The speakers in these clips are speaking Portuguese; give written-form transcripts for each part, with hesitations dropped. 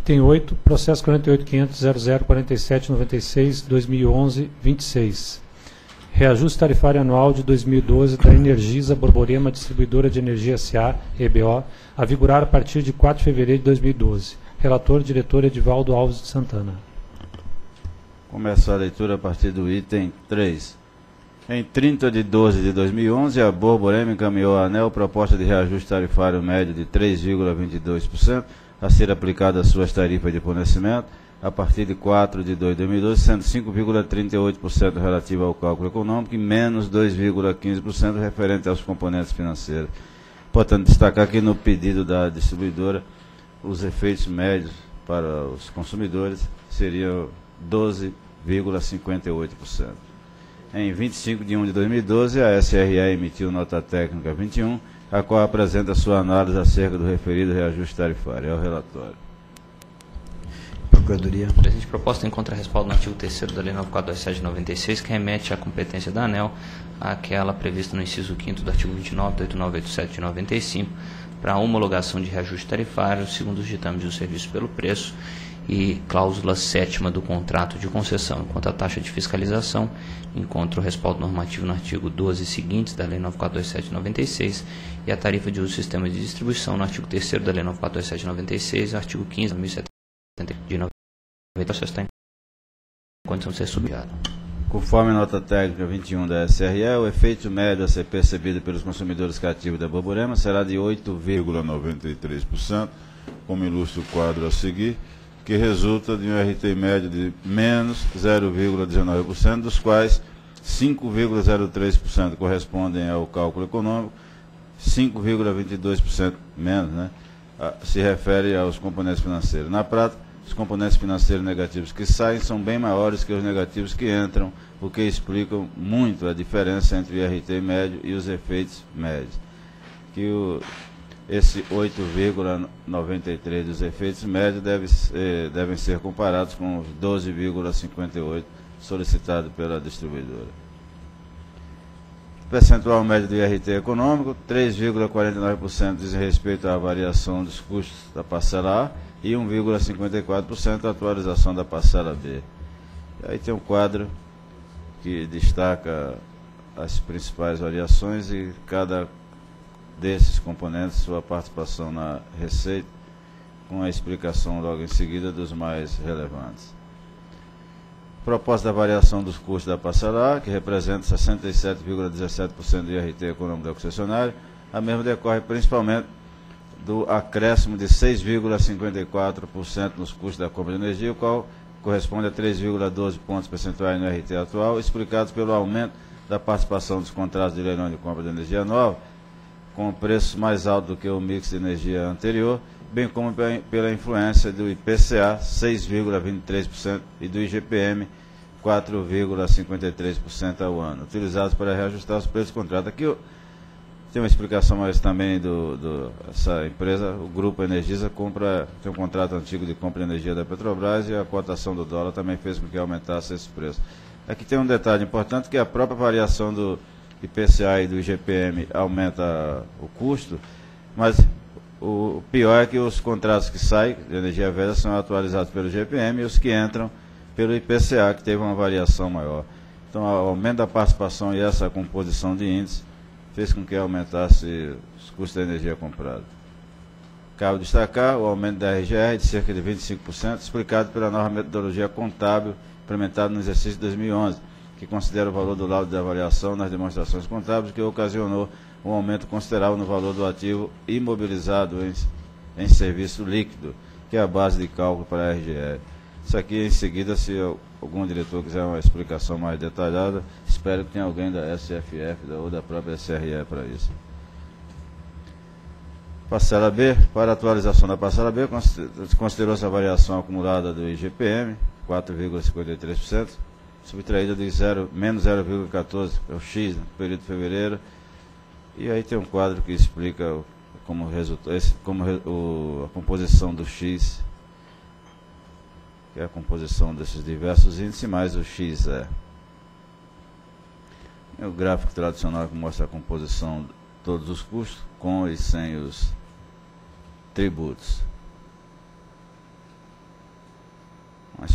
Item 8, processo 48.500.0047.96.2011.26. Reajuste tarifário anual de 2012 da Energisa Borborema Distribuidora de Energia S.A., EBO, a vigorar a partir de 4 de fevereiro de 2012. Relator, diretor Edivaldo Alves de Santana. Começa a leitura a partir do item 3. Em 30 de 12 de 2011, a Borborema encaminhou à ANEEL proposta de reajuste tarifário médio de 3,22% a ser aplicada às suas tarifas de fornecimento a partir de 4 de 2 de 2012, sendo 5,38% relativo ao cálculo econômico e menos 2,15% referente aos componentes financeiros. Portanto, destacar que no pedido da distribuidora, os efeitos médios para os consumidores seriam 12,58%. Em 25 de 1 de 2012, a SRE emitiu nota técnica 21, a qual apresenta sua análise acerca do referido reajuste tarifário. É o relatório. Procuradoria. A presente proposta encontra respaldo no artigo 3º da Lei 9427/96, que remete à competência da ANEEL àquela prevista no inciso 5º do artigo 29 da 8987 de 95, para a homologação de reajuste tarifário, segundo os ditames do serviço pelo preço, e cláusula 7ª do contrato de concessão, enquanto a taxa de fiscalização encontra o respaldo normativo no artigo 12 seguintes da Lei 9427/96 e a tarifa de uso do sistema de distribuição no artigo 3º da Lei 9427/96 e artigo 15 de 1070 de 90, está em condição de ser subjugado. Conforme a nota técnica 21 da SRE, o efeito médio a ser percebido pelos consumidores cativos da Borborema será de 8,93%, como ilustra o quadro a seguir, que resulta de um RT médio de menos 0,19%, dos quais 5,03% correspondem ao cálculo econômico, 5,22% menos, né, se refere aos componentes financeiros. Na prática, os componentes financeiros negativos que saem são bem maiores que os negativos que entram, o que explica muito a diferença entre o RT médio e os efeitos médios. Esse 8,93 dos efeitos médios devem ser comparados com os 12,58 solicitados pela distribuidora. Percentual médio do IRT econômico, 3,49% diz respeito à variação dos custos da parcela A e 1,54% à atualização da parcela B. E aí tem um quadro que destaca as principais variações e cada desses componentes, sua participação na receita, com a explicação logo em seguida dos mais relevantes. Proposta da variação dos custos da parcela A, que representa 67,17% do IRT econômico da concessionária, a mesma decorre principalmente do acréscimo de 6,54% nos custos da compra de energia, o qual corresponde a 3,12 pontos percentuais no IRT atual, explicados pelo aumento da participação dos contratos de leilão de compra de energia nova, com preços mais altos do que o mix de energia anterior, bem como pela influência do IPCA, 6,23%, e do IGPM, 4,53% ao ano, utilizados para reajustar os preços do contrato. Aqui tem uma explicação mais também essa empresa, o Grupo Energisa, tem um contrato antigo de compra de energia da Petrobras e a cotação do dólar também fez com que aumentasse esse preço. Aqui tem um detalhe importante, que a própria variação do IPCA e do IGPM aumenta o custo, mas o pior é que os contratos que saem de energia velha são atualizados pelo IGPM e os que entram pelo IPCA, que teve uma variação maior. Então, o aumento da participação e essa composição de índice fez com que aumentasse os custos da energia comprada. Cabe destacar o aumento da RGR de cerca de 25%, explicado pela nova metodologia contábil implementada no exercício de 2011, que considera o valor do laudo de avaliação nas demonstrações contábeis, que ocasionou um aumento considerável no valor do ativo imobilizado em serviço líquido, que é a base de cálculo para a RGR. Isso aqui, em seguida, se algum diretor quiser uma explicação mais detalhada, espero que tenha alguém da SFF ou da própria SRE para isso. Parcela B, para a atualização da parcela B, considerou-se a variação acumulada do IGPM, 4,53%, subtraída de menos 0,14, é o X, no período de fevereiro. E aí tem um quadro que explica como resultado, a composição do X, que é a composição desses diversos índices, mais o X é. É o gráfico tradicional que mostra a composição de todos os custos, com e sem os tributos.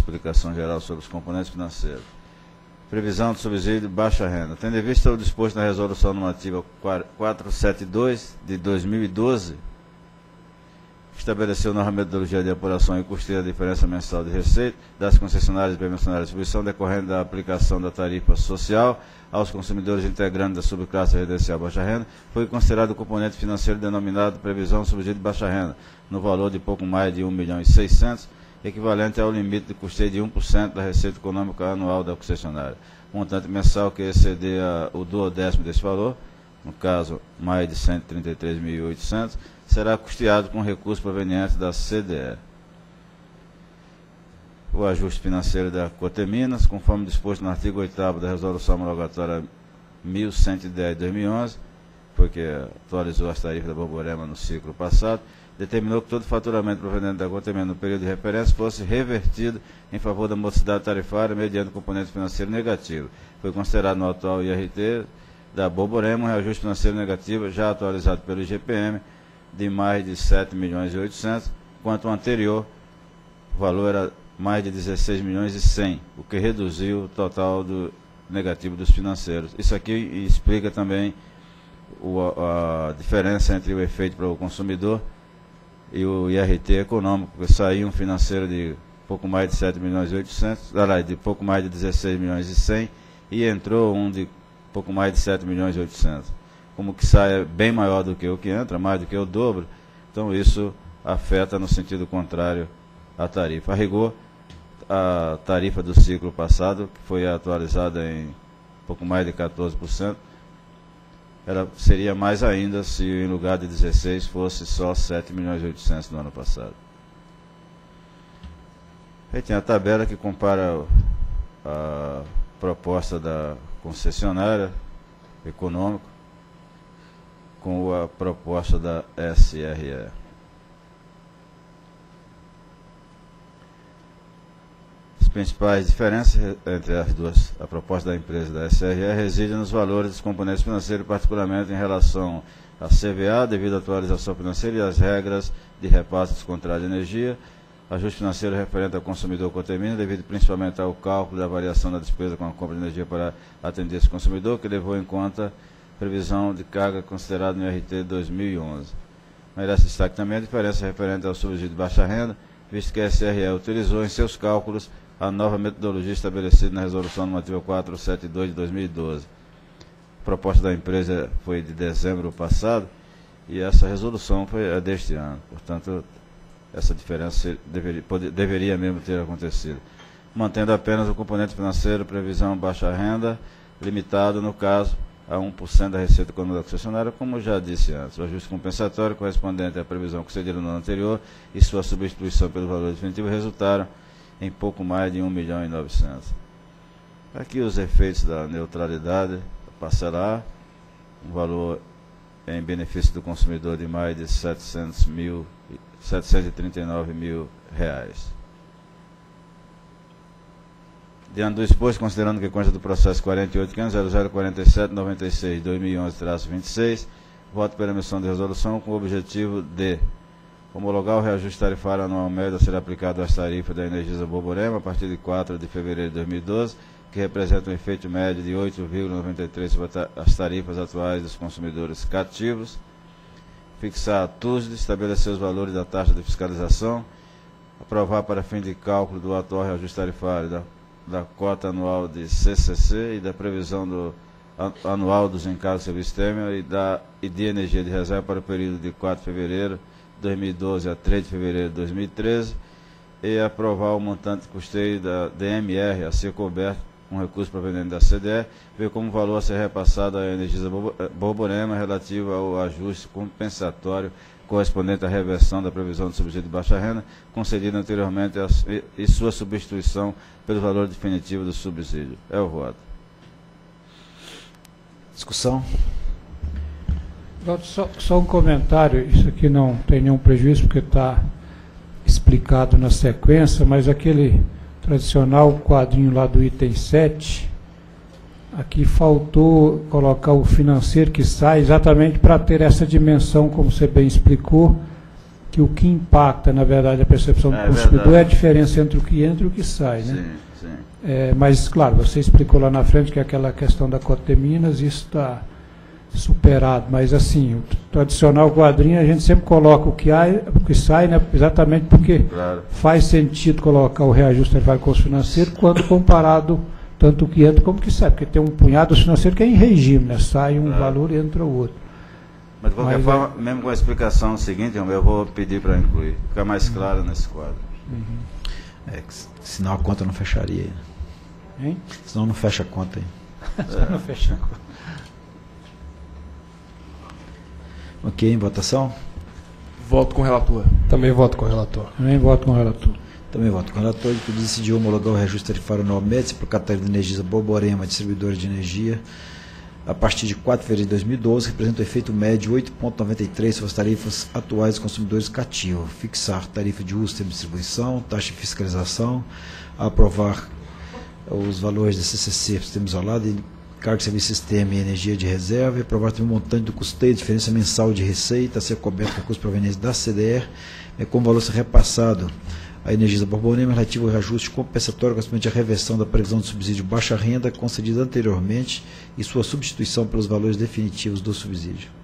explicação geral sobre os componentes financeiros. Previsão de subsídio de baixa renda. Tendo em vista o disposto na Resolução Normativa 472 de 2012, estabeleceu nova metodologia de apuração e custeio da diferença mensal de receita das concessionárias e permissionárias de distribuição decorrente da aplicação da tarifa social aos consumidores integrantes da subclasse residencial baixa renda, foi considerado o componente financeiro denominado previsão de subsídio de baixa renda, no valor de pouco mais de 1.600.000, equivalente ao limite de custeio de 1% da receita econômica anual da concessionária. Montante mensal que exceder o duodécimo desse valor, no caso, mais de 133.800, será custeado com recursos provenientes da CDE. O ajuste financeiro da Coteminas, conforme disposto no artigo 8º da Resolução Homologatória 1110 de 2011, porque atualizou as tarifas da Borborema no ciclo passado, determinou que todo faturamento proveniente da Coteminas no período de referência fosse revertido em favor da modicidade tarifária mediante componente financeiro negativo. Foi considerado no atual IRT da Borborema um reajuste financeiro negativo já atualizado pelo IGPM de mais de 7.800.000, enquanto o anterior o valor era mais de 16.100.000, o que reduziu o total do negativo dos financeiros. Isso aqui explica também a diferença entre o efeito para o consumidor e o IRT econômico, porque saiu um financeiro de pouco mais de 7.800.000, de pouco mais de 16.100.000, e entrou um de pouco mais de 7.800.000. Como que sai é bem maior do que o que entra, mais do que o dobro, então isso afeta no sentido contrário a tarifa. A rigor, a tarifa do ciclo passado, que foi atualizada em pouco mais de 14%, ela seria mais ainda se em lugar de 16 fosse só 7.800.000 no ano passado. Aí tem a tabela que compara a proposta da concessionária econômica com a proposta da SRE. As principais diferenças entre as duas, a proposta da empresa e da SRE, residem nos valores dos componentes financeiros, particularmente em relação à CVA, devido à atualização financeira e às regras de repasse dos contratos de energia, ajuste financeiro referente ao consumidor Coteminas, devido principalmente ao cálculo da variação da despesa com a compra de energia para atender esse consumidor, que levou em conta previsão de carga considerada no RT 2011. Merece destaque também a diferença referente ao subsídio de baixa renda, visto que a SRE utilizou em seus cálculos a nova metodologia estabelecida na Resolução Normativa 472 de 2012. A proposta da empresa foi de dezembro passado e essa resolução foi a deste ano. Portanto, essa diferença deveria mesmo ter acontecido. Mantendo apenas o componente financeiro, previsão baixa renda, limitado, no caso, a 1% da receita econômica da concessionária, como já disse antes. O ajuste compensatório correspondente à previsão concedida no ano anterior e sua substituição pelo valor definitivo resultaram em pouco mais de 1.900.000. Aqui os efeitos da neutralidade parcelar, um valor em benefício do consumidor de mais de 739.000 reais. Diante do exposto, considerando que consta do processo 48.500.0047.96/2011-26, voto pela emissão de resolução com o objetivo de homologar o reajuste tarifário anual médio a ser aplicado às tarifas da Energisa Borborema a partir de 4 de fevereiro de 2012, que representa um efeito médio de 8,93 sobre as tarifas atuais dos consumidores cativos, fixar a TUSD, estabelecer os valores da taxa de fiscalização, aprovar para fim de cálculo do atual reajuste tarifário da cota anual de CCC e da previsão anual dos encargos de serviço térmico e de energia de reserva para o período de 4 de fevereiro de 2012 a 3 de fevereiro de 2013 e aprovar o montante de custeio da DMR a ser coberto com recurso proveniente da CDE, ver como o valor a ser repassado à Energisa Borborema relativo ao ajuste compensatório correspondente à reversão da previsão de subsídio de baixa renda, concedida anteriormente e sua substituição pelo valor definitivo do subsídio. É o voto. Discussão? Só um comentário, isso aqui não tem nenhum prejuízo, porque está explicado na sequência, mas aquele tradicional quadrinho lá do item 7, aqui faltou colocar o financeiro que sai exatamente para ter essa dimensão, como você bem explicou, que o que impacta, na verdade, a percepção do consumidor verdade. é a diferença entre o que entra e o que sai, né? Sim, sim. Mas, claro, você explicou lá na frente que aquela questão da Coteminas, isso está superado, mas assim, o tradicional quadrinho a gente sempre coloca o que sai, né, exatamente porque faz sentido colocar o reajuste tarifário com o custo financeiro quando comparado tanto o que entra como o que sai, porque tem um punhado financeiro que é em regime, né, sai um valor e entra o outro. Mas de qualquer forma, mesmo com a explicação seguinte, eu vou pedir para incluir, ficar mais claro nesse quadro. Senão a conta não fecharia. Hein? Senão não fecha a conta aí. Não fecha a conta. Ok, em votação? Voto com o relator. Também voto com o relator. Também voto com o relator. Também voto com o relator. Ele decidiu homologar o reajuste tarifário anual MEDIS para o Catarina Energisa Borborema, distribuidora de energia, a partir de 4 de fevereiro de 2012, representa o efeito médio 8,93 sobre as tarifas atuais dos consumidores cativos. Fixar tarifa de uso, tempo de distribuição, taxa de fiscalização, aprovar os valores da CCC, sistema isolado, cargo de serviço sistema e energia de reserva, e aprovar também o montante do custeio, diferença mensal de receita a ser coberto com recursos provenientes da CDR, como valor ser repassado à Energisa Borborema relativo ao reajuste compensatório correspondente à reversão da previsão de subsídio baixa renda concedida anteriormente e sua substituição pelos valores definitivos do subsídio.